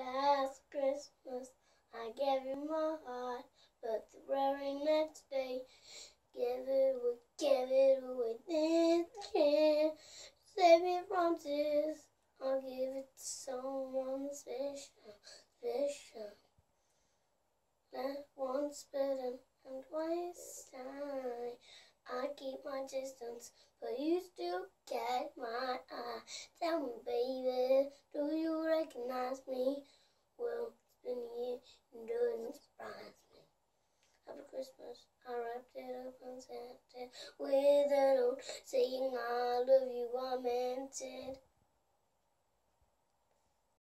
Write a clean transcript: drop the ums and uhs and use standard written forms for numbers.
Last Christmas I gave you my heart, but the very next day gave it away. This can save me from tears. I'll give it to someone special, special. That once bitten and twice shy. I keep my distance, but you still catch my eye. Tell me, baby, do you recognize me? Well, it's been a year and doesn't surprise me. Happy Christmas, I wrapped it up and sent it with a note saying I love you, I meant it.